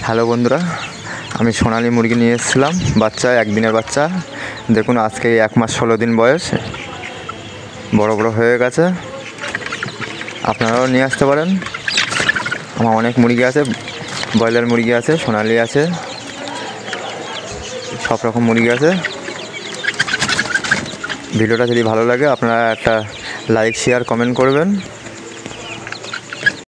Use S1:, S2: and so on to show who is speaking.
S1: Hello বন্ধুরা, আমি সোনালি মুরগি নিয়ে এসেছিলাম, বাচ্চা, একদিনের বাচ্চা। দেখুন আজকে 1 মাস 16 দিন বয়স, বড় বড় হয়ে গেছে। আপনারাও নিয়ে আসতে পারেন। আমার অনেক মুরগি আছে, ব্রয়লার মুরগি আছে, সোনালি আছে, সব রকম মুরগি আছে। ভিডিওটা যদি ভালো লাগে আপনারা একটা লাইক, শেয়ার, কমেন্ট করবেন।